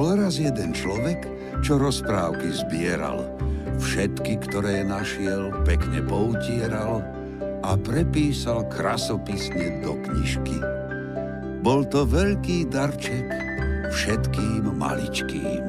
Bol raz jeden človek, čo rozprávky zbieral. Všetky, ktoré našiel, pekne poutieral a prepísal krasopisne do knižky. Bol to veľký darček všetkým maličkým.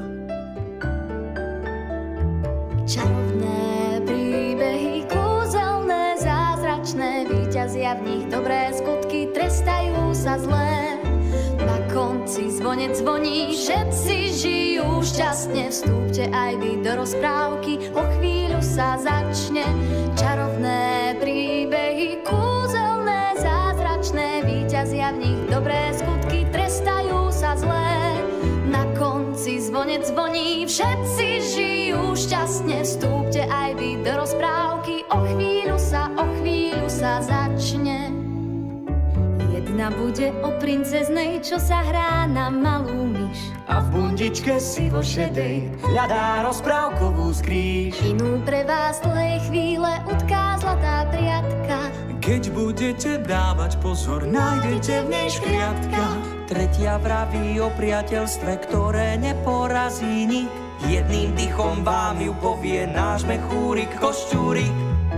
Čarovné príbehy, kúzelné, zázračné, víťazia v nich dobré skutky, trestajú sa zlé. Na konci zvonec zvoní, všetci žijú šťastne. Vstúpte aj vy do rozprávky, o chvíľu sa začne. Čarovné príbehy, kúzelné, zázračné, víťazia v nich dobré skutky, trestajú sa zlé. Na konci zvonec zvoní, všetci žijú šťastne. Vstúpte aj vy do rozprávky, o chvíľu sa začne. Jedna bude o princeznej, čo sa hrá na malú myš. A v bundičke sivo-šedej hľadá rozprávkovú skrýš. Inú pre vás dlhej chvíle utká zlatá priatka. Keď budete dávať pozor, nájdete v nej škriatka. Tretia vraví o priateľstve, ktoré neporazí nik. Jedným dychom vám ju povie náš mechúrik Koščúrik.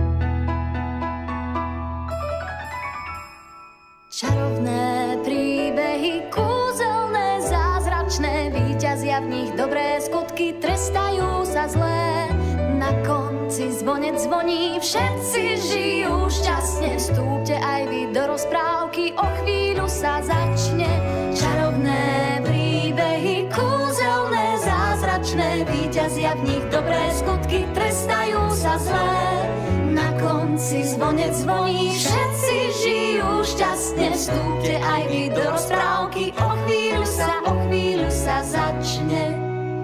Čarovné príbehy, kúzelné, zázračné, víťazia v nich dobré skutky, trestajú sa zlé. Na konci zvonec zvoní, všetci žijú šťastne. Vstúpte aj vy do rozprávky, o chvíľu sa začne. Čarovné príbehy, kúzelné, zázračné, víťazia v nich dobré skutky, trestajú sa zlé. Na konci zvonec zvoní, všetci žijú šťastne. Vstúpte aj vy do rozprávky, o chvíľu sa začne.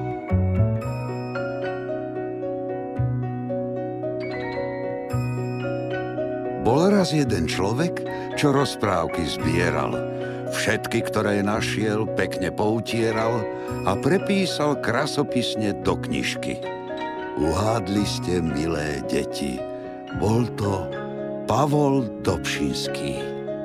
Bol raz jeden človek, čo rozprávky zbieral. Všetky, ktoré našiel, pekne poutieral a prepísal krasopisne do knižky. Uhádli ste, milé deti, bol to Pavol Dobšinský.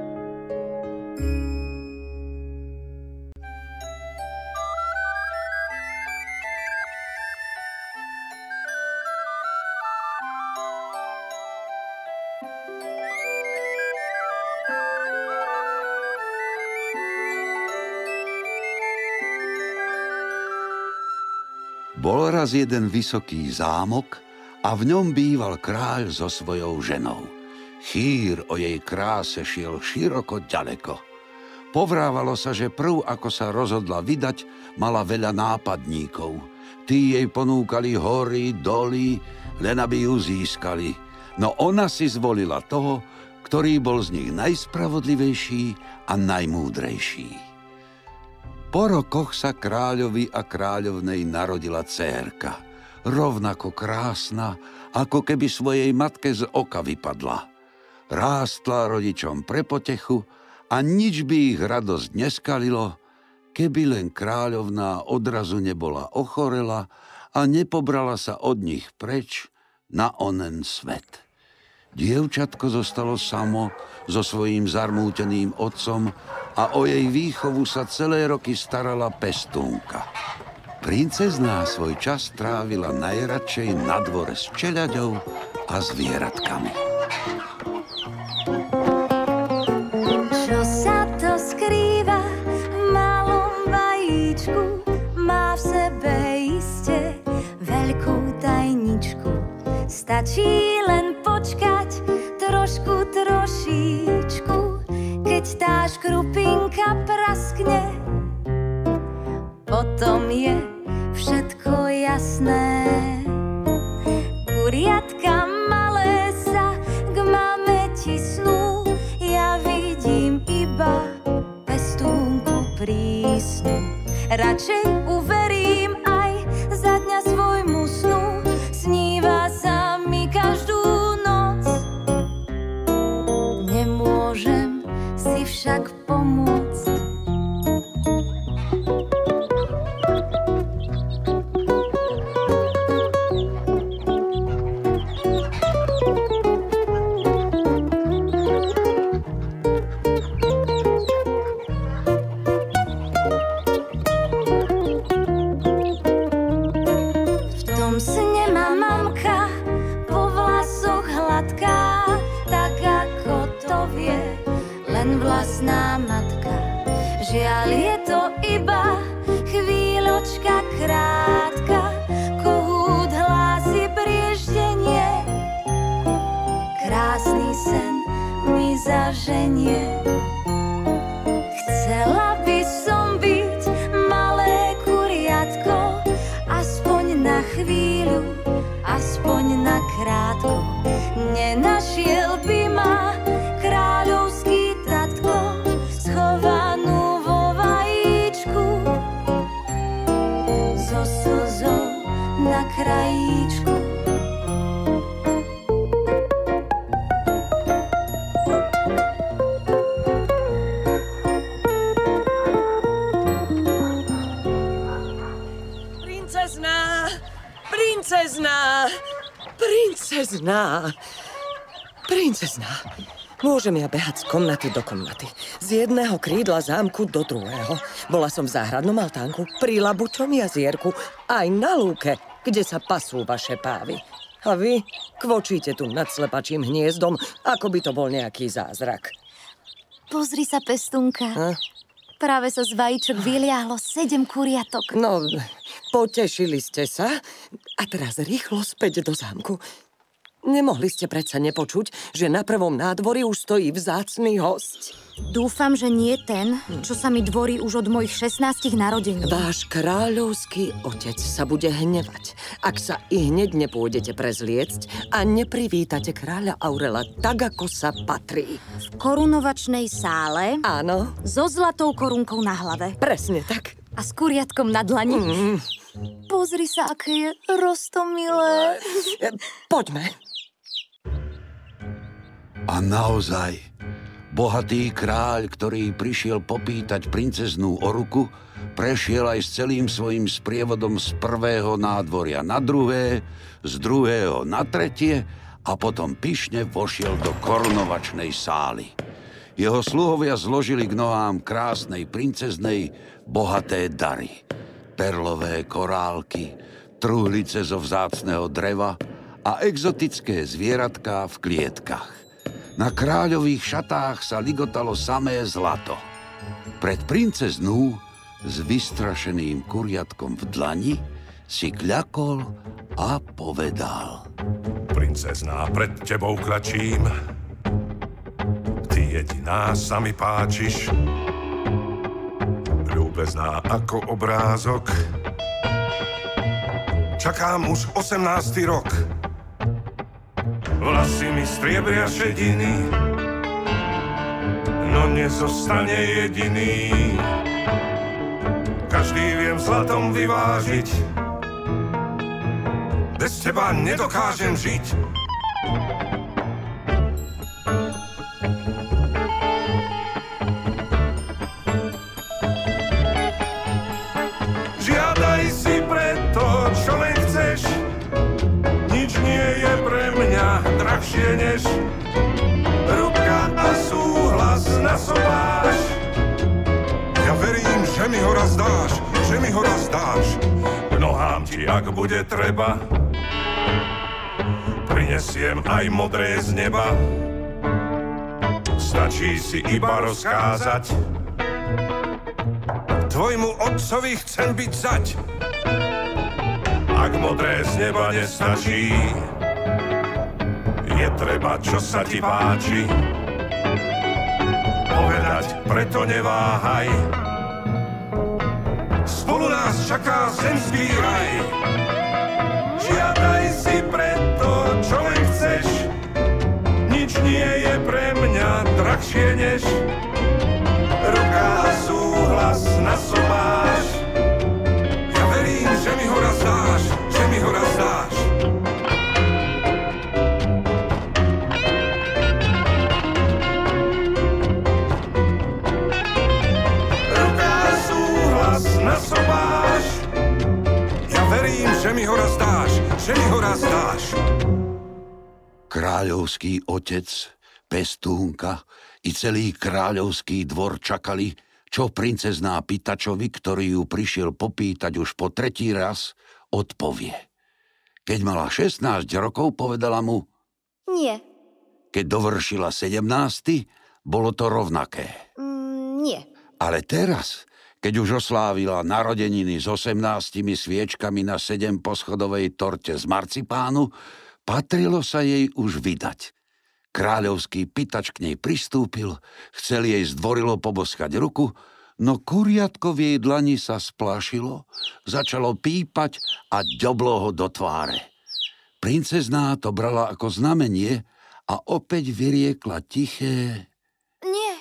Bol raz jeden vysoký zámok a v ňom býval kráľ so svojou ženou. Chýr o jej kráse šiel široko ďaleko. Povrávalo sa, že prv, ako sa rozhodla vydať, mala veľa nápadníkov. Tí jej ponúkali hory, doly, len aby ju získali. No ona si zvolila toho, ktorý bol z nich najspravodlivejší a najmúdrejší. Po rokoch sa kráľovi a kráľovnej narodila dcérka, rovnako krásna, ako keby svojej matke z oka vypadla. Rástla rodičom pre potechu a nič by ich radosť neskalilo, keby len kráľovná odrazu nebola ochorela a nepobrala sa od nich preč na onen svet. Dievčatko zostalo samo so svojím zarmúteným otcom a o jej výchovu sa celé roky starala pestúnka. Princezná svoj čas trávila najradšej na dvore s čeľaďou a zvieratkami. Čo sa to skrýva v malom vajíčku, má v sebe iste veľkú tajničku. Stačí len počkať trošičku, keď tá škrupinka praskne. Potom je všetko jasné. Kuriatka malé sa k mame tisnú, ja vidím iba pestúnku prísnu. Radšej uverím aj za dňa svojmu snu, sníva sa mi každú noc. Nemôžem si však pomôcť. len vlastná matka. Žiaľ, je to iba chvíľočka krátka, kohút hlási brieždenie, krásny sen mi zaženie. Chcela by som byť malé kuriatko, aspoň na chvíľu, aspoň na krátko. Nenašiel by ma kráľovský tatko, schovanú vo vajíčku, so slzou na krajíčku. Princezná, môžem ja behať z komnaty do komnaty, z jedného krídla zámku do druhého. Bola som v záhradnom altánku, pri labučom jazierku, aj na lúke, kde sa pasú vaše pávy. A vy kvočíte tu nad slepačím hniezdom, ako by to bol nejaký zázrak. Pozri sa, Pestúnka. Práve sa z vajíčok vyliahlo 7 kuriatok. No, potešili ste sa a teraz rýchlo späť do zámku. Nemohli ste predsa nepočuť, že na prvom nádvorí už stojí vzácny hosť. Dúfam, že nie ten, čo sa mi dvorí už od mojich 16 narodení. Váš kráľovský otec sa bude hnevať, ak sa i hneď nepôjdete prezliecť a neprivítate kráľa Aurela tak, ako sa patrí. V korunovačnej sále? Áno. So zlatou korunkou na hlave. Presne tak. A s kuriatkom na dlani. Pozri sa, aké je roztomilé. Poďme. A naozaj, bohatý kráľ, ktorý prišiel popýtať princeznú o ruku, prešiel aj s celým svojím sprievodom z prvého nádvoria na druhé, z druhého na tretie a potom pyšne vošiel do korunovačnej sály. Jeho sluhovia zložili k nohám krásnej princeznej bohaté dary. Perlové korálky, truhlice zo vzácneho dreva a exotické zvieratká v klietkach. Na kráľových šatách sa ligotalo samé zlato. Pred princeznú s vystrašeným kuriatkom v dlani si kľakol a povedal: Princezná, pred tebou klačím. Ty jediná sa mi páčiš, ľúbezná ako obrázok. Čakám už 18. rok. Vlasy mi striebria šediny, no nezostane jediný. Každý viem zlatom vyvážiť, bez teba nedokážem žiť. Žiadaj si preto, čo len chceš, nič nie je pre mňa drahšie než ruka a súhlas na sobáš. Ja verím, že mi ho raz dáš, že mi ho raz dáš. K nohám ti, ak bude treba, prinesiem aj modré z neba. Stačí si iba rozkázať, tvojmu otcovi chcem byť zať. Ak modré z neba nestačí, je treba, čo sa ti páči, povedať, preto neváhaj. Spolu nás čaká zemský raj. Žiadaj si preto, čo len chceš, nič nie je pre mňa drahšie než ruka a súhlas na sobáš. Ja verím, že mi ho raz dáš, že mi ho raz dáš. Ruka a súhlas na sobáš. Ja verím, že mi ho raz dáš, že mi ho raz dáš. Kráľovský otec, Pestúnka i celý kráľovský dvor čakali, čo princezná Pitačovi, ktorý ju prišiel popýtať už po 3. raz, odpovie. Keď mala 16 rokov, povedala mu nie. Keď dovršila 17, bolo to rovnaké. Nie. Ale teraz, keď už oslávila narodeniny s 18 sviečkami na 7-poschodovej torte z marcipánu, patrilo sa jej už vydať. Kráľovský pýtač k nej pristúpil, chcel jej zdvorilo poboskať ruku, no kuriatko v jej dlani sa splášilo, začalo pípať a ďoblo ho do tváre. Princezná to brala ako znamenie a opäť vyriekla tiché: Nie.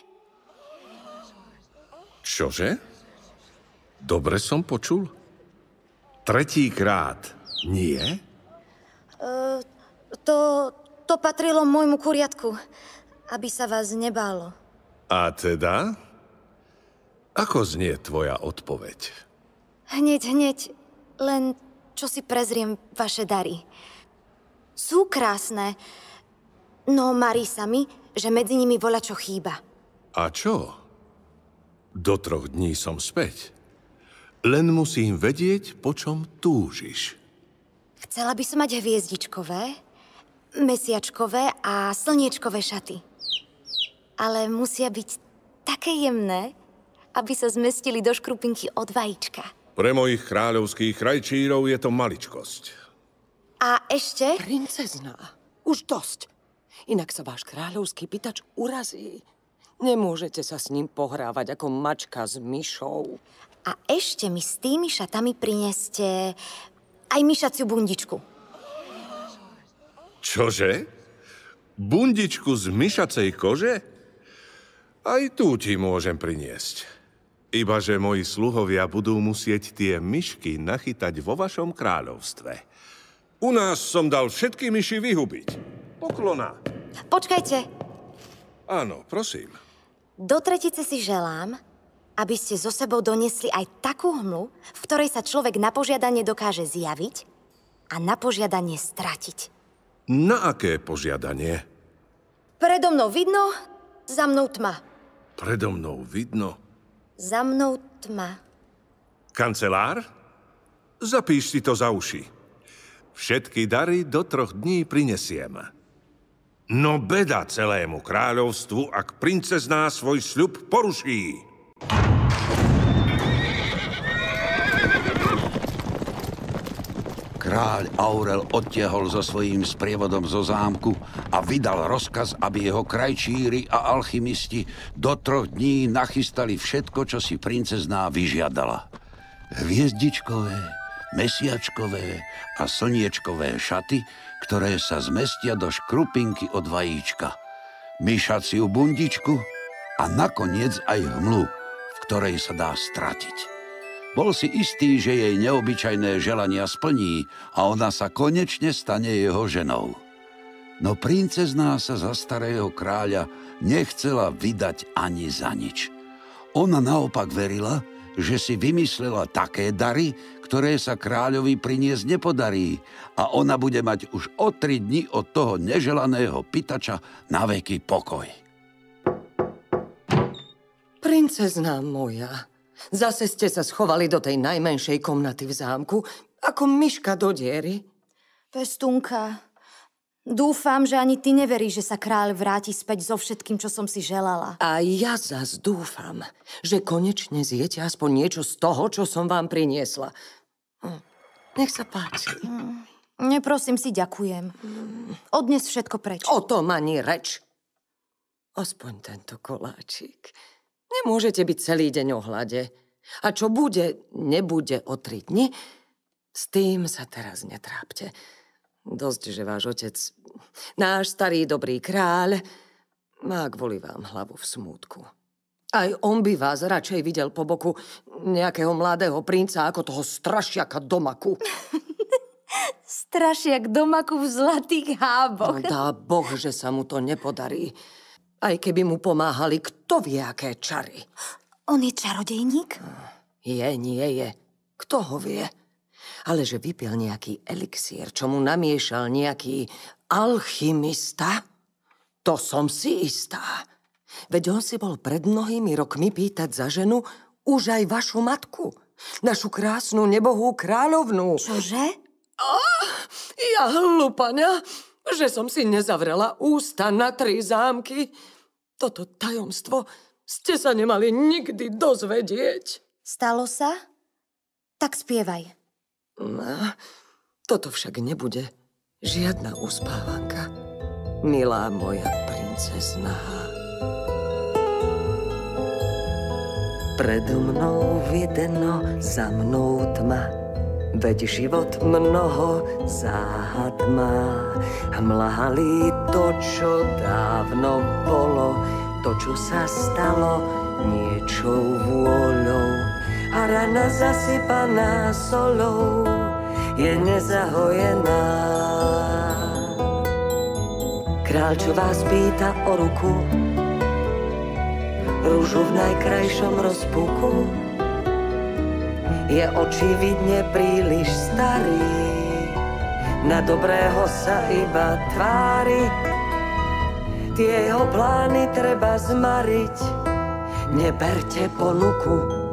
Čože? Dobre som počul? Tretíkrát nie? To patrilo môjmu kuriatku, aby sa vás nebálo. A teda? Ako znie tvoja odpoveď? Hneď, len čo si prezriem vaše dary. Sú krásne, no marí sa mi, že medzi nimi voľačo chýba. A čo? Do 3 dní som späť. Len musím vedieť, po čom túžiš. Chcela by som mať hviezdičkové, mesiačkové a slniečkové šaty. Ale musia byť také jemné, aby sa zmestili do škrupinky od vajíčka. Pre mojich kráľovských krajčírov je to maličkosť. A ešte... Princezná, už dosť. Inak sa váš kráľovský pýtač urazí. Nemôžete sa s ním pohrávať ako mačka s myšou. A ešte mi s tými šatami prineste aj myšaciu bundičku. Čože? Bundičku z myšacej kože? Aj tu ti môžem priniesť. Ibaže moji sluhovia budú musieť tie myšky nachytať vo vašom kráľovstve. U nás som dal všetky myši vyhubiť. Poklona. Počkajte. Áno, prosím. Do tretice si želám, aby ste so sebou doniesli aj takú hmlu, v ktorej sa človek na požiadanie dokáže zjaviť a na požiadanie stratiť. Na aké požiadanie? Predo mnou vidno, za mnou tma. Predo mnou vidno. Za mnou tma. Kancelár? Zapíš si to za uši. Všetky dary do 3 dní prinesiem. No beda celému kráľovstvu, ak princezná svoj sľub poruší. Kráľ Aurel odtiahol so svojím sprievodom zo zámku a vydal rozkaz, aby jeho krajčíri a alchymisti do 3 dní nachystali všetko, čo si princezná vyžiadala. Hviezdičkové, mesiačkové a slniečkové šaty, ktoré sa zmestia do škrupinky od vajíčka, myšaciu bundičku a nakoniec aj hmlu, v ktorej sa dá stratiť. Bol si istý, že jej neobyčajné želania splní a ona sa konečne stane jeho ženou. No princezná sa za starého kráľa nechcela vydať ani za nič. Ona naopak verila, že si vymyslela také dary, ktoré sa kráľovi priniesť nepodarí a ona bude mať už o 3 dni od toho neželaného pýtača na veky pokoj. Princezná moja, zase ste sa schovali do tej najmenšej komnaty v zámku, ako myška do diery. Pestunka, dúfam, že ani ty neveríš, že sa kráľ vráti späť so všetkým, čo som si želala. A ja zas dúfam, že konečne zjete aspoň niečo z toho, čo som vám priniesla. Nech sa páči. Neprosím si, ďakujem. Odnes všetko preč. O tom ani reč. Aspoň tento koláčik. Nemôžete byť celý deň o hlade. A čo bude, nebude o 3 dni, s tým sa teraz netrápte. Dosť, že váš otec, náš starý dobrý kráľ, má kvôli vám hlavu v smútku. Aj on by vás radšej videl po boku nejakého mladého princa ako toho strašiaka do maku. Strašiak do maku v zlatých háboch. No dá Boh, že sa mu to nepodarí. Aj keby mu pomáhali kto vie aké čary. On je čarodejník? Nie je. Kto ho vie? Ale že vypil nejaký elixír, čo mu namiešal nejaký alchymista, to som si istá. Veď on si bol pred mnohými rokmi pýtať za ženu už aj vašu matku, našu krásnu nebohú kráľovnú. Čože? Ja hlupania, že som si nezavrela ústa na 3 zámky. toto tajomstvo ste sa nemali nikdy dozvedieť. Stalo sa? Tak spievaj. No, toto však nebude žiadna uspávanka, milá moja princezná. Predo mnou vidno, za mnou tma, veď život mnoho záhad má. Mlhali to, čo dávno bolo, to, čo sa stalo niečou vôľou. A rana zasypaná solou je nezahojená. Kráľ, čo vás pýta o ruku, rúžu v najkrajšom rozpuku, je očividne príliš starý, na dobrého sa iba tvári. Tie jeho plány treba zmariť, neberte ponuku.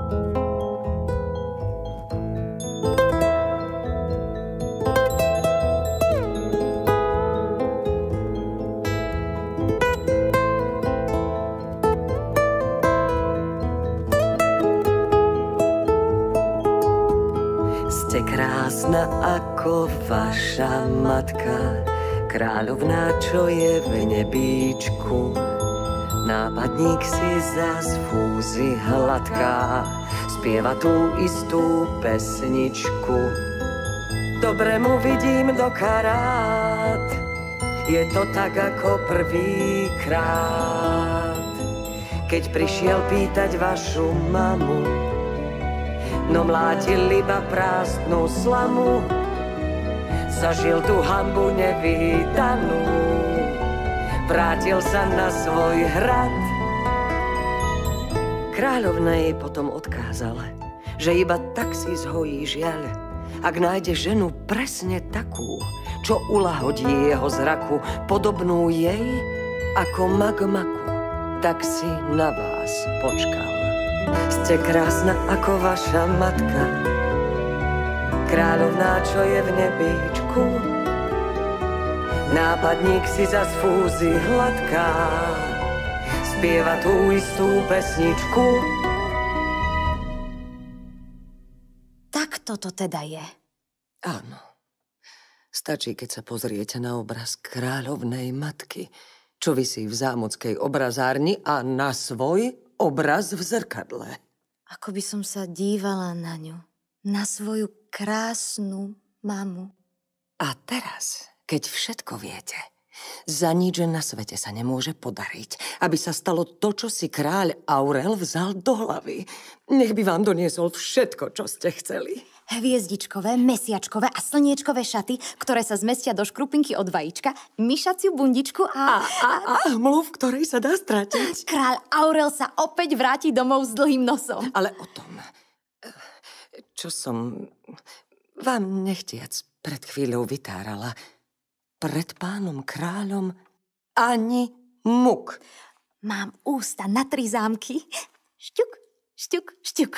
Ste krásna ako vaša matka, kráľovná, čo je v nebíčku. Nápadník si zas fúzi hladká, spieva tú istú pesničku. Dobre mu vidím do karát, je to tak ako prvýkrát, keď prišiel pýtať vašu mamu, no mlátil iba prázdnu slamu. Zažil tú hanbu nevídanú, vrátil sa na svoj hrad. Kráľovna jej potom odkázala, že iba tak si zhojí žiaľ, ak nájde ženu presne takú, čo ulahodí jeho zraku, podobnú jej ako magmaku, tak si na vás počkal. Ste krásna ako vaša matka, kráľovná, čo je v nebíčku. Nápadník si zas fúzi hladká, spieva tú istú pesničku. Tak toto teda je. Áno. Stačí, keď sa pozriete na obraz kráľovnej matky, čo visí v zámockej obrazárni, a na svoj obraz v zrkadle. Ako by som sa dívala na ňu, na svoju krásnu mamu. A teraz, keď všetko viete, za nič na svete sa nemôže podariť, aby sa stalo to, čo si kráľ Aurel vzal do hlavy. Nech by vám doniesol všetko, čo ste chceli. Hviezdičkové, mesiačkové a slniečkové šaty, ktoré sa zmestia do škrupinky od vajíčka, myšaciu bundičku a hmlu, v ktorej sa dá stratiť. Kráľ Aurel sa opäť vráti domov s dlhým nosom. Ale o tom, čo som vám nechtiac pred chvíľou vytárala, pred pánom kráľom ani muk. Mám ústa na 3 zámky. Šťuk, šťuk, šťuk.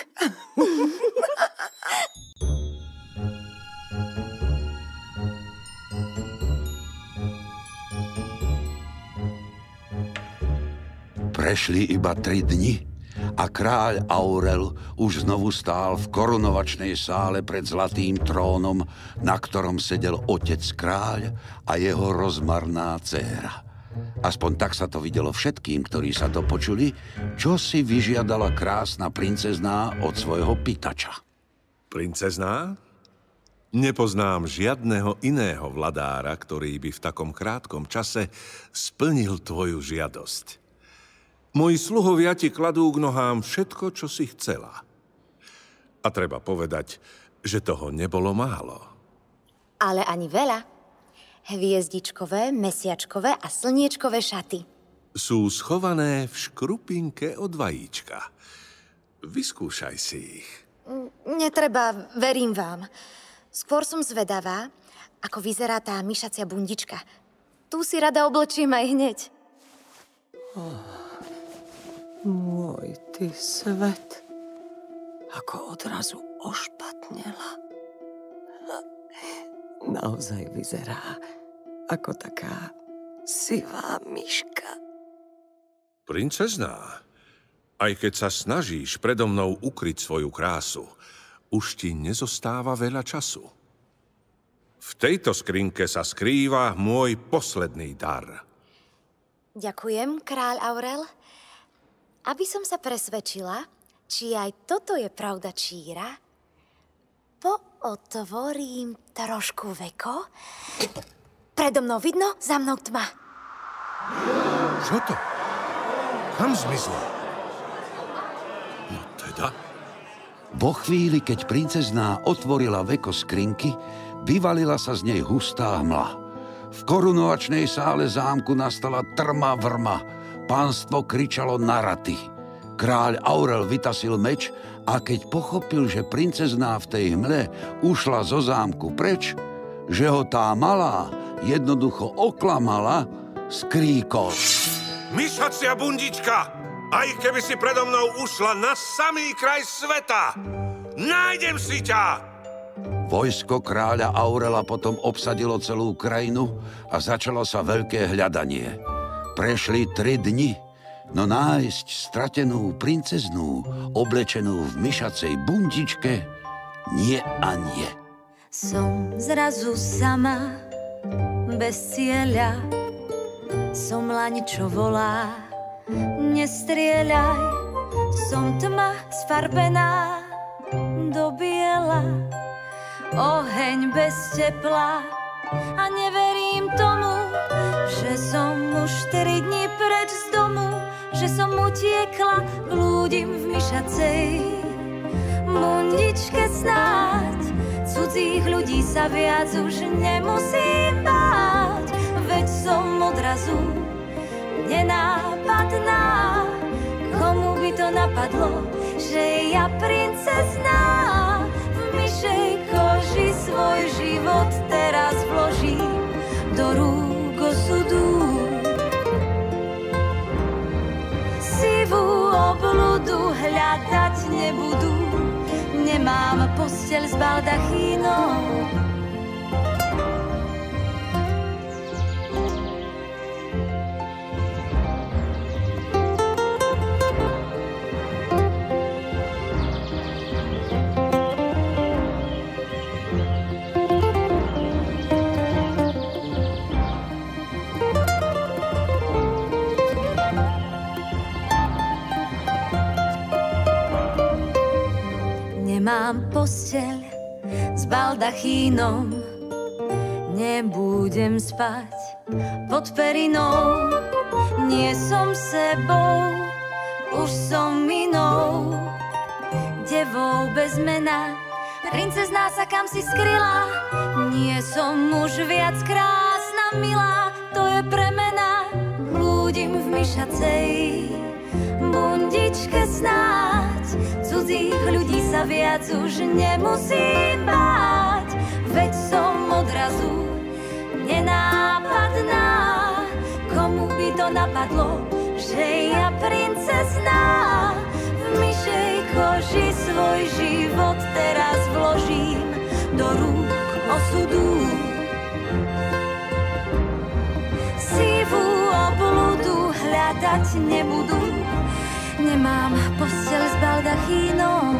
Prešli iba 3 dni a kráľ Aurel už znovu stál v korunovačnej sále pred zlatým trónom, na ktorom sedel otec kráľ a jeho rozmarná dcéra. Aspoň tak sa to videlo všetkým, ktorí sa to počuli, čo si vyžiadala krásna princezná od svojho pýtača. Princezná? Nepoznám žiadneho iného vladára, ktorý by v takom krátkom čase splnil tvoju žiadosť. Moji sluhovia ti kladú k nohám všetko, čo si chcela. A treba povedať, že toho nebolo málo. Ale ani veľa. Hviezdičkové, mesiačkové a slniečkové šaty. Sú schované v škrupinke od vajíčka. Vyskúšaj si ich. Netreba, verím vám. Skôr som zvedavá, ako vyzerá tá myšacia bundička. Tu si rada oblečím aj hneď. Môj ty svet, ako odrazu ošpatnela. Naozaj vyzerá ako taká sivá myška. Princezná, aj keď sa snažíš predo mnou ukryť svoju krásu, už ti nezostáva veľa času. V tejto skrinke sa skrýva môj posledný dar. Ďakujem, kráľ Aurel. Aby som sa presvedčila, či aj toto je pravda číra, pootvorím trošku veko. Predo mnou vidno, za mnou tma. Čo to? Kam zmizla? No teda? Vo chvíli, keď princezná otvorila veko skrinky, vyvalila sa z nej hustá hmla. V korunovačnej sále zámku nastala trma vrma. Pánstvo kričalo na raty. Kráľ Aurel vytasil meč a keď pochopil, že princezná v tej hmle ušla zo zámku preč, že ho tá malá jednoducho oklamala, skríkol. Myšacia bundička! Aj keby si predo mnou ušla na samý kraj sveta, nájdem si ťa! Vojsko kráľa Aurela potom obsadilo celú krajinu a začalo sa veľké hľadanie. Prešli 3 dni, no nájsť stratenú princeznú, oblečenú v myšacej bundičke, nie a nie. Som zrazu sama, bez cieľa, som laň, čo volá, nestrieľaj, som tma sfarbená do biela, oheň bez tepla a neverím tomu, že som už 4 dní preč z domu, že som utiekla, blúdim v myšacej bundičke snáď. Cudzích ľudí sa viac už nemusím báť, veď som odrazu nenápadná. Komu by to napadlo, že ja princezná v myšej koži svoj život teraz vložím do rúk osudu. Sivú obludu hľadať nebudú, nemám posteľ s baldachínom. Nemám posteľ s baldachínom, nebudem spať pod perinou. Nie som sebou, už som inou, devou bez mena, princezná sa kam si skryla. Nie som už viac krásna, milá, to je premena. Blúdim v myšacej bundičke snáď, cudzích ľudí sa viac už nemusím báť, veď som odrazu nenápadná. Komu by to napadlo, že ja princezná v myšej koži svoj život teraz vložím do rúk osudu. Sivú obludu hľadať nebudú, nemám posteľ s baldachínom.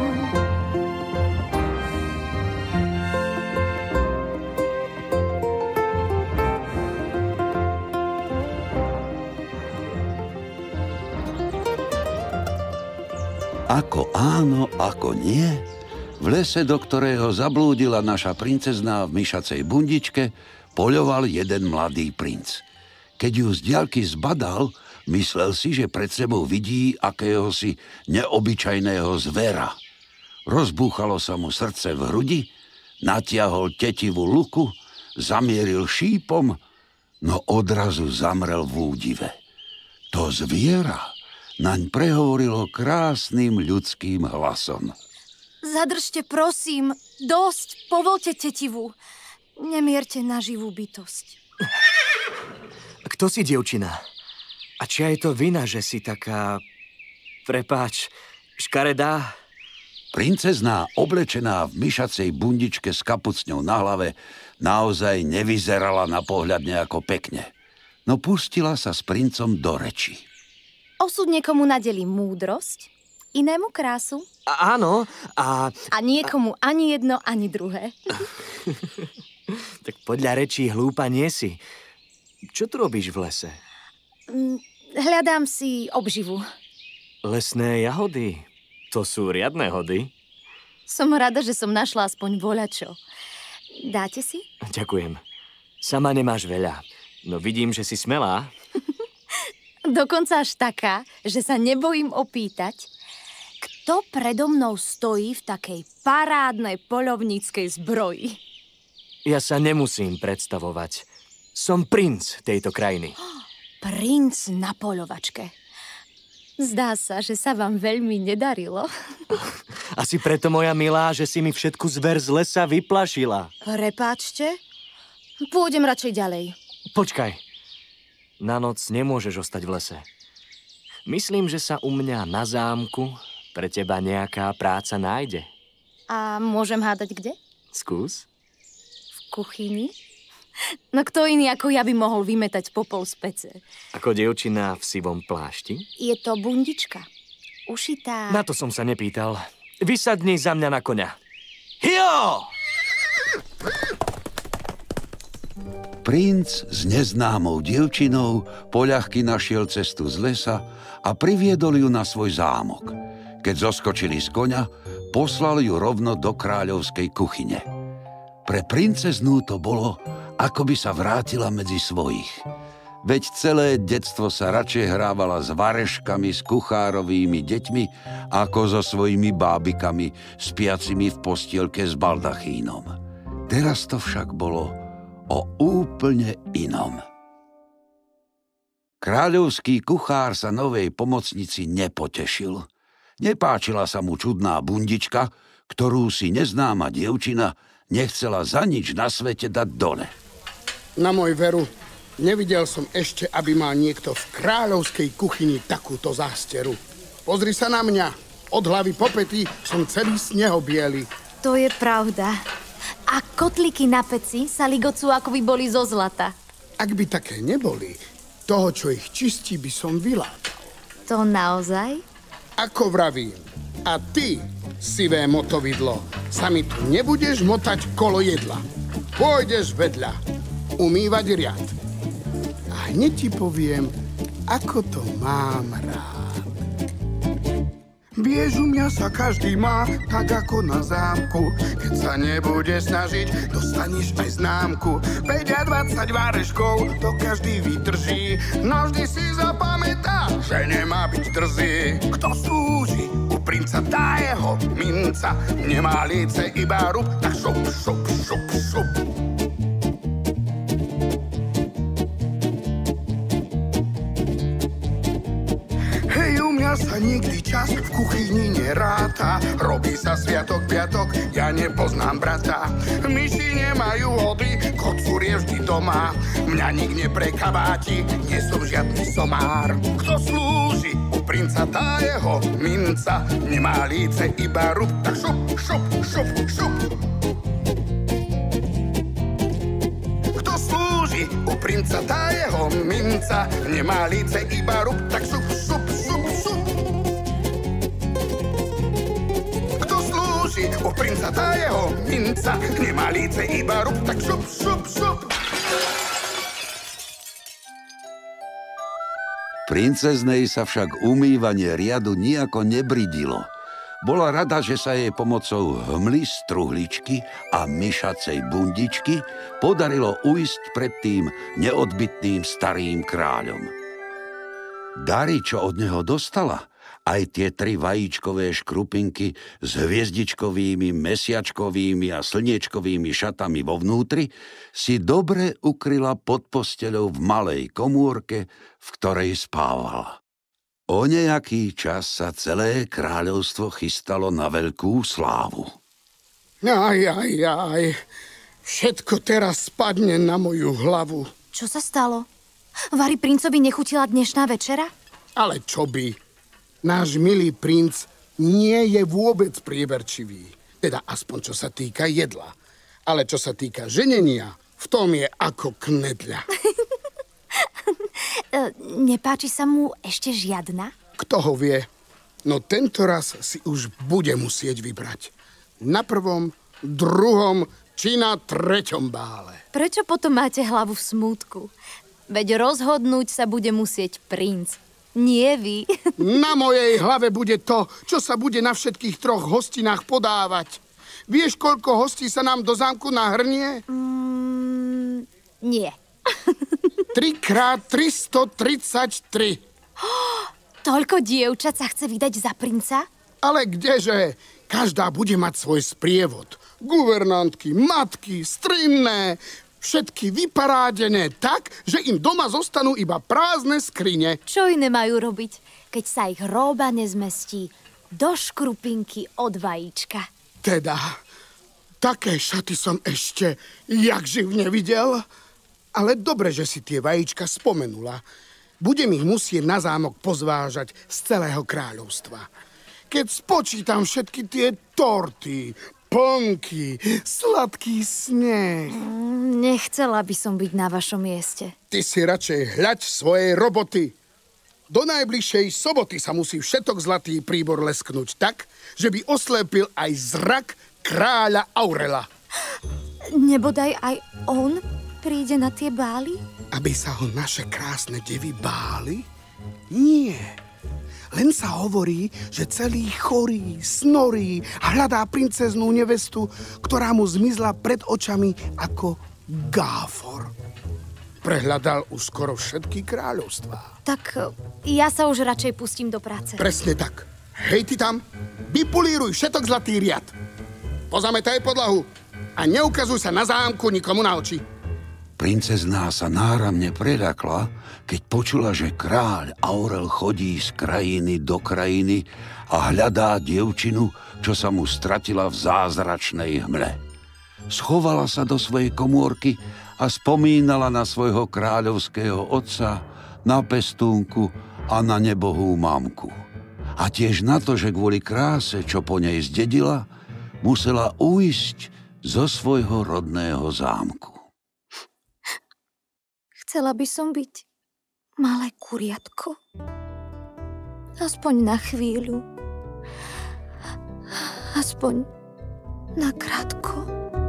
Ako áno, ako nie, v lese, do ktorého zablúdila naša princezná v myšacej bundičke, poľoval jeden mladý princ. Keď ju z diaľky zbadal, myslel si, že pred sebou vidí akéhosi neobyčajného zvera. Rozbúchalo sa mu srdce v hrudi, natiahol tetivú luku, zamieril šípom, no odrazu zamrel v údive. To zviera naň prehovorilo krásnym ľudským hlasom. Zadržte, prosím, dosť, povolte tetivu. Nemierte na živú bytosť. Kto si, dievčina? A čia je to vina, že si taká, prepáč, škaredá? Princezná, oblečená v myšacej bundičke s kapucňou na hlave, naozaj nevyzerala na pohľad nejako pekne. No pustila sa s princom do reči. Osud niekomu nadelí múdrosť, inému krásu. Áno, a... A niekomu ani jedno, ani druhé. Tak podľa rečí hlúpa nie si. Čo tu robíš v lese? Hľadám si obživu. Lesné jahody? To sú riadne hody. Som rada, že som našla aspoň voľačo. Dáte si? Ďakujem. Sama nemáš veľa. No vidím, že si smelá. Dokonca až taká, že sa nebojím opýtať, kto predo mnou stojí v takej parádnej poľovníckej zbroji. Ja sa nemusím predstavovať. Som princ tejto krajiny. Princ na poľovačke. Zdá sa, že sa vám veľmi nedarilo. Asi preto, moja milá, že si mi všetku zver z lesa vyplašila. Prepáčte, pôjdem radšej ďalej. Počkaj. Na noc nemôžeš ostať v lese. Myslím, že sa u mňa na zámku pre teba nejaká práca nájde. A môžem hádať kde? Skús. V kuchyni? No kto iný ako ja by mohol vymetať popol z pece? Ako dievčina v sivom plášti? Je to bundička. Ušitá... Na to som sa nepýtal. Vysadni za mňa na koňa. Hio! Princ s neznámou dievčinou poľahky našiel cestu z lesa a priviedol ju na svoj zámok. Keď zoskočili z koňa, poslal ju rovno do kráľovskej kuchyne. Pre princeznú to bolo, ako by sa vrátila medzi svojich. Veď celé detstvo sa radšej hrávala s vareškami, s kuchárovými deťmi, ako so svojimi bábikami, spiacimi v postielke s baldachínom. Teraz to však bolo o úplne inom. Kráľovský kuchár sa novej pomocnici nepotešil. Nepáčila sa mu čudná bundička, ktorú si neznáma dievčina nechcela za nič na svete dať dole. Na môj veru, nevidel som ešte, aby mal niekto v kráľovskej kuchyni takúto zásteru. Pozri sa na mňa. Od hlavy po pety som celý snehobiely. To je pravda. A kotliky na peci sa ligocú, ako by boli zo zlata. Ak by také neboli, toho, čo ich čistí, by som vylátal. To naozaj? Ako vravím. A ty, sivé motovidlo, sa mi tu nebudeš motať kolo jedla. Pôjdeš vedľa. Umývať riad. A hneď ti poviem, ako to mám rád. Vieš, u mňa sa každý má, tak ako na zámku. Keď sa nebude snažiť, dostaneš aj známku. 5 a 20 váreškov, to každý vydrží. No vždy si zapamätá, že nemá byť drzý. Kto slúži u princa, tá jeho minca. Nemá líce, iba rub, tak šup, šup, šup, šup. Sa nikdy čas v kuchyni neráta. Robí sa sviatok, piatok, ja nepoznám brata. Myši nemajú hody, kocúr je vždy doma. Mňa nik neprekabáti, nie som žiadny somár. Kto slúži u princa, tá jeho minca. Nemá líce, iba rub, tak šup, šup, šup, šup. Kto slúži u princa, tá jeho minca. Nemá líce, iba rub, tak šup, šup, šup, šup. U princa, tá jeho minca. Nemá líce, iba rub, tak šup, šup, šup. Princeznej sa však umývanie riadu nijako nebridilo. Bola rada, že sa jej pomocou hmly z truhličky a myšacej bundičky podarilo ujsť pred tým neodbytným starým kráľom. Dary, čo od neho dostala, aj tie 3 vajíčkové škrupinky s hviezdičkovými, mesiačkovými a slniečkovými šatami vo vnútri, si dobre ukryla pod posteľou v malej komórke, v ktorej spávala. O nejaký čas sa celé kráľovstvo chystalo na veľkú slávu. Aj. Všetko teraz spadne na moju hlavu. Čo sa stalo? Vari princovi nechutila dnešná večera? Ale čo by? Náš milý princ nie je vôbec prieberčivý. Teda aspoň čo sa týka jedla. Ale čo sa týka ženenia, v tom je ako knedľa. Nepáči sa mu ešte žiadna? Kto ho vie? No tento raz si už bude musieť vybrať. Na 1., 2. či na 3. bále. Prečo potom máte hlavu v smútku? Veď rozhodnúť sa bude musieť princ. Nie vy. Na mojej hlave bude to, čo sa bude na všetkých 3 hostinách podávať. Vieš, koľko hostí sa nám do zámku nahrnie? Nie. 3x333. Toľko dievčat sa chce vydať za princa? Ale kdeže? Každá bude mať svoj sprievod. Guvernantky, matky, strinné, všetky vyparádené tak, že im doma zostanú iba prázdne skrine. Čo iné majú robiť, keď sa ich róba nezmestí do škrupinky od vajíčka? Teda, také šaty som ešte jak živ nevidel. Ale dobre, že si tie vajíčka spomenula. Budem ich musieť na zámok pozvážať z celého kráľovstva. Keď spočítam všetky tie torty, plnky, sladký sneh. Nechcela by som byť na vašom mieste. Ty si radšej hľaď svojej roboty. Do najbližšej soboty sa musí všetok zlatý príbor lesknúť tak, že by oslepil aj zrak kráľa Aurela. Nebodaj aj on príde na tie bály? Aby sa ho naše krásne devy báli? Nie. Len sa hovorí, že celý chorý, snorí a hľadá princeznú nevestu, ktorá mu zmizla pred očami ako gáfor. Prehľadal už skoro všetky kráľovstvá. Tak ja sa už radšej pustím do práce. Presne tak. Hej ty tam, vypulíruj všetok zlatý riad. Pozametaj podlahu a neukazuj sa na zámku nikomu na oči. Princezná sa náramne preľakla, keď počula, že kráľ Aurel chodí z krajiny do krajiny a hľadá dievčinu, čo sa mu stratila v zázračnej hmle. Schovala sa do svojej komórky a spomínala na svojho kráľovského otca, na pestúnku a na nebohú mamku. A tiež na to, že kvôli kráse, čo po nej zdedila, musela ujsť zo svojho rodného zámku. Chcela by som byť malé kuriatko. Aspoň na chvíľu. Aspoň na krátko.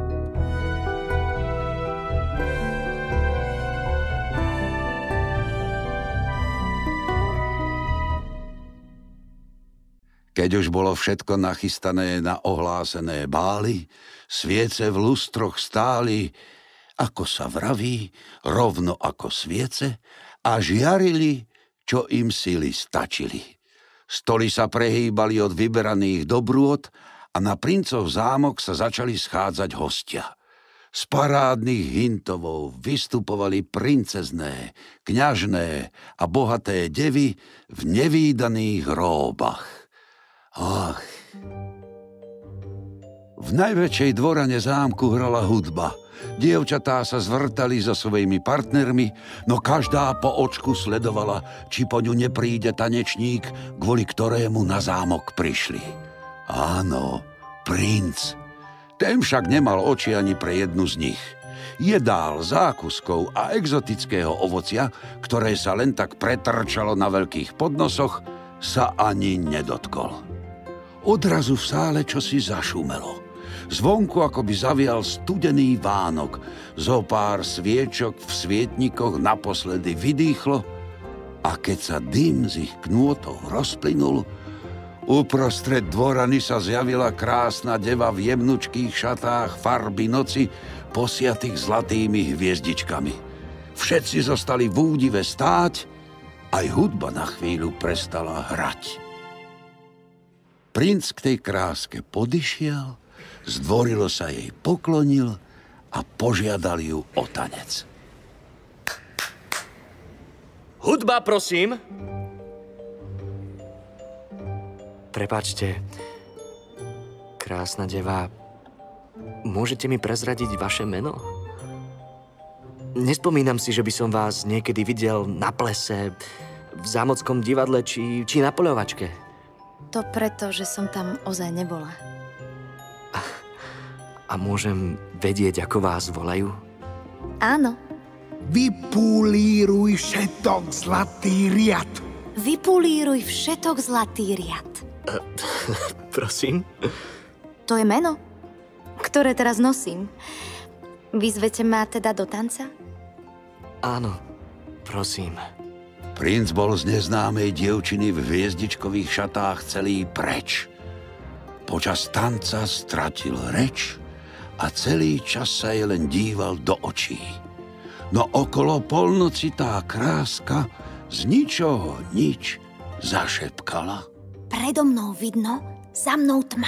Keď už bolo všetko nachystané na ohlásené bály, sviece v lustroch stáli, ako sa vraví, rovno ako sviece a žiarili, čo im sily stačili. Stoly sa prehýbali od vyberaných dobrôt a na princov zámok sa začali schádzať hostia. Z parádnych hintovov vystupovali princezné, kňažné a bohaté devy v nevídaných róbach. Ach. V najväčšej dvorane zámku hrala hudba. Dievčatá sa zvrtali so svojimi partnermi, no každá po očku sledovala, či po ňu nepríde tanečník, kvôli ktorému na zámok prišli. Áno, princ. Ten však nemal oči ani pre jednu z nich. Jedál zákuskov a exotického ovocia, ktoré sa len tak pretrčalo na veľkých podnosoch, sa ani nedotkol. Odrazu v sále čosi zašumelo. Zvonku akoby zavial studený vánok. Zopár sviečok v svietnikoch naposledy vydýchlo a keď sa dym z ich knôtov rozplynul, uprostred dvorany sa zjavila krásna deva v jemnučkých šatách farby noci, posiatých zlatými hviezdičkami. Všetci zostali v údive stáť, aj hudba na chvíľu prestala hrať. Princ k tej kráske podišiel, zdvorilo sa jej poklonil a požiadal ju o tanec. Hudba, prosím. Prepáčte, krásna deva, môžete mi prezradiť vaše meno? Nespomínam si, že by som vás niekedy videl na plese, v zámockom divadle či na poľovačke. To preto, že som tam ozaj nebola. A môžem vedieť, ako vás volajú? Áno, Vypulíruj všetok zlatý riad. Vypulíruj všetok zlatý riad. Prosím? To je meno, ktoré teraz nosím. Vyzvete ma teda do tanca? Áno, prosím. Princ bol z neznámej dievčiny v hviezdičkových šatách celý preč. Počas tanca stratil reč a celý čas sa jej len díval do očí. No okolo polnoci tá kráska z ničoho nič zašepkala. Predo mnou vidno, za mnou tma.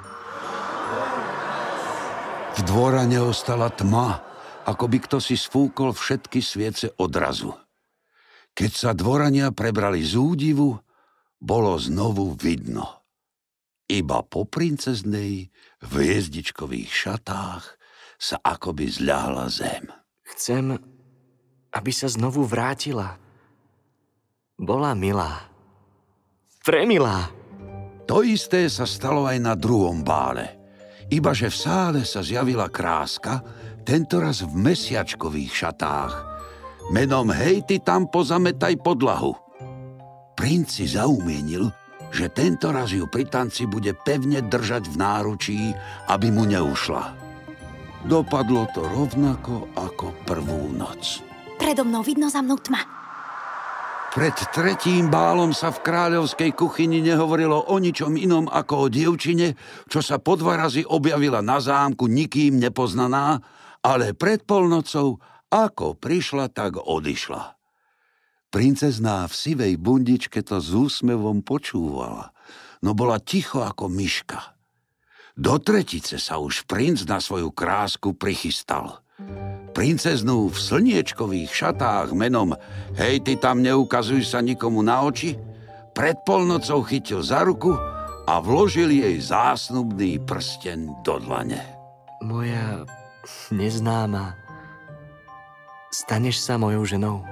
V dvorane ostala tma, ako by kto si sfúkol všetky sviece odrazu. Keď sa dvorania prebrali z údivu, bolo znovu vidno. Iba po princeznej v hviezdičkových šatách sa akoby zľahla zem. Chcem, aby sa znovu vrátila. Bola milá. Premilá. To isté sa stalo aj na druhom bále. Ibaže v sále sa zjavila kráska, tentoraz v mesiačkových šatách. Menom hej, ty tam pozametaj podlahu. Princ si zaumienil, že tentoraz ju pri tanci bude pevne držať v náručí, aby mu neušla. Dopadlo to rovnako ako prvú noc. Predo mnou vidno, za mnou tma. Pred tretím bálom sa v kráľovskej kuchyni nehovorilo o ničom inom ako o dievčine, čo sa po 2 razy objavila na zámku nikým nepoznaná, ale pred polnocou, ako prišla, tak odišla. Princezná v sivej bundičke to s úsmevom počúvala, no bola ticho ako myška. Do tretice sa už princ na svoju krásku prichystal. Princeznú v slniečkových šatách menom hej, ty tam neukazuj sa nikomu na oči, pred polnocou chytil za ruku a vložil jej zásnubný prsteň do dlane. Moja neznáma, staneš sa mojou ženou?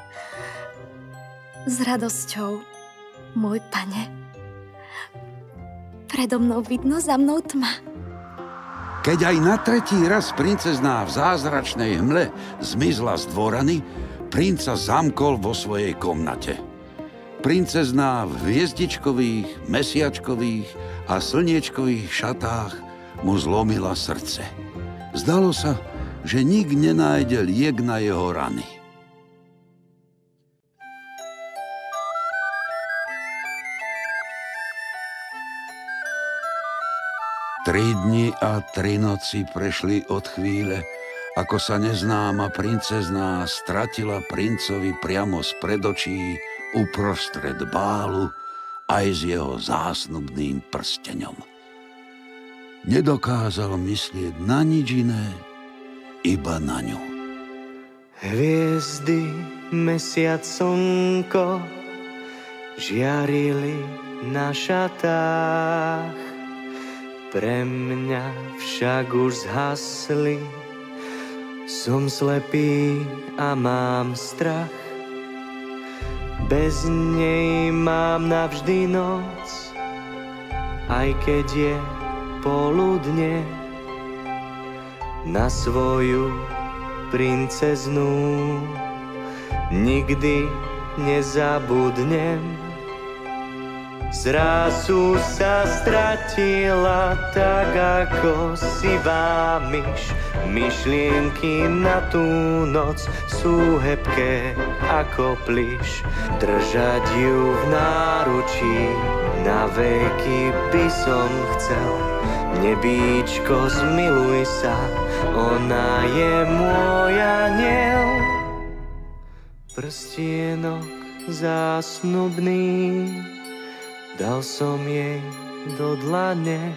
S radosťou, môj pane. Predo mnou vidno, za mnou tma. Keď aj na tretí raz princezná v zázračnej hmle zmizla z dvorany, princa zamkol vo svojej komnate. Princezná v hviezdičkových, mesiačkových a slniečkových šatách mu zlomila srdce. Zdalo sa, že nik nenájde liek na jeho rany. Tri dni a 3 noci prešli od chvíle, ako sa neznáma princezná stratila princovi priamo spred očí uprostred bálu aj s jeho zásnubným prsteňom. Nedokázal myslieť na nič iné, iba na ňu. Hviezdy, mesiac, slnko žiarili na šatách. Pre mňa však už zhasli, som slepý a mám strach. Bez nej mám navždy noc, aj keď je poludne. Na svoju princeznú nikdy nezabudnem. Zrazu sa stratila tak ako sivá myš. Myšlienky na tú noc sú hebké ako plyš. Držať ju v náručí na veky by som chcel. Nebíčko, zmiluj sa, ona je môj aniel. Prstienok zásnubný dal som jej do dlane,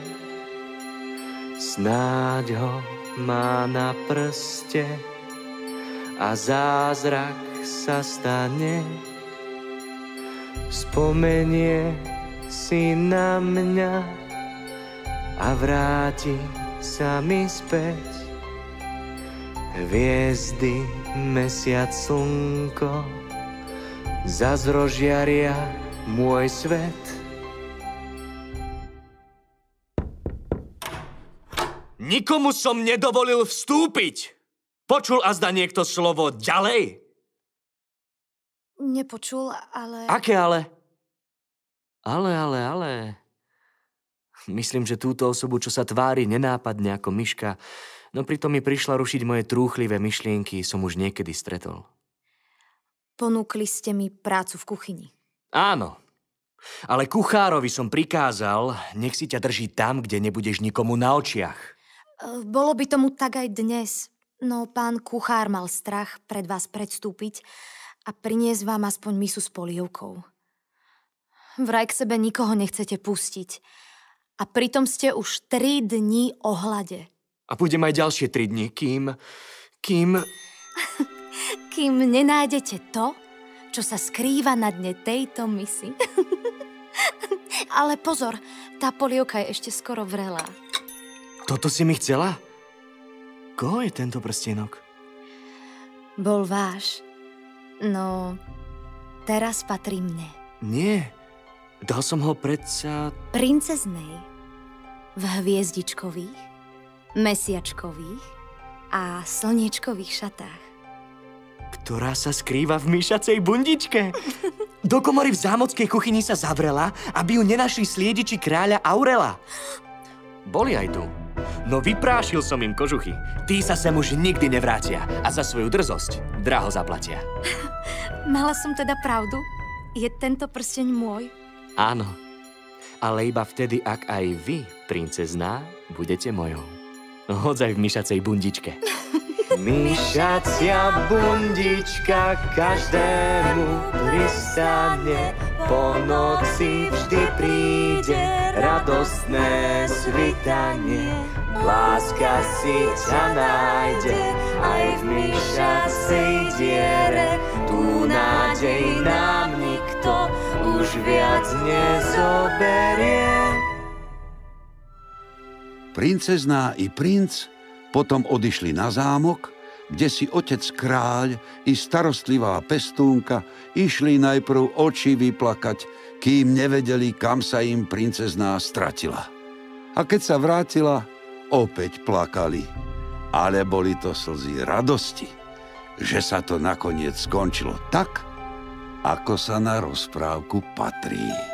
snáď ho má na prste a zázrak sa stane. Spomenie si na mňa a vráti sa mi späť. Hviezdy, mesiac, slnko zas rozžiaria môj svet. Nikomu som nedovolil vstúpiť. Počul azda niekto slovo ďalej? Nepočul, ale... Aké ale? Ale... Myslím, že túto osobu, čo sa tvári nenápadne ako myška, no pritom mi prišla rušiť moje trúchlivé myšlienky, som už niekedy stretol. Ponúkli ste mi prácu v kuchyni. Áno, ale kuchárovi som prikázal, nech si ťa drží tam, kde nebudeš nikomu na očiach. Bolo by tomu tak aj dnes, no pán kuchár mal strach pred vás predstúpiť a priniesť vám aspoň misu s polievkou. Vraj k sebe nikoho nechcete pustiť. A pritom ste už 3 dní o hlade. A budem aj ďalšie 3 dní, kým... Kým nenájdete to, čo sa skrýva na dne tejto misy. Ale pozor, tá polievka je ešte skoro vrelá. Toto si mi chcela? Koho je tento prstienok? Bol váš. No, teraz patrí mne. Nie, dal som ho predsa... Princeznej. V hviezdičkových, mesiačkových a slniečkových šatách. Ktorá sa skrýva v myšacej bundičke. Do komory v zámockej kuchyni sa zavrela, aby ju nenašli sliediči kráľa Aurela. Boli aj tu. No vyprášil som im kožuchy. Tí sa sem už nikdy nevrátia a za svoju drzosť draho zaplatia. Mala som teda pravdu? Je tento prsteň môj? Áno. Ale iba vtedy, ak aj vy, princezná, budete mojou. Hodzaj v myšacej bundičke. Myšacia bundička každému pristane, po noci vždy príde radostné svitanie. Láska si ťa nájde aj v myšacej diere, tú nádej nám nikto už viac nezoberie. Princezná i princ potom odišli na zámok, kde si otec kráľ i starostlivá pestúnka išli najprv oči vyplakať, kým nevedeli, kam sa im princezná stratila. A keď sa vrátila, opäť plakali. Ale boli to slzy radosti, že sa to nakoniec skončilo tak, ako sa na rozprávku patrí.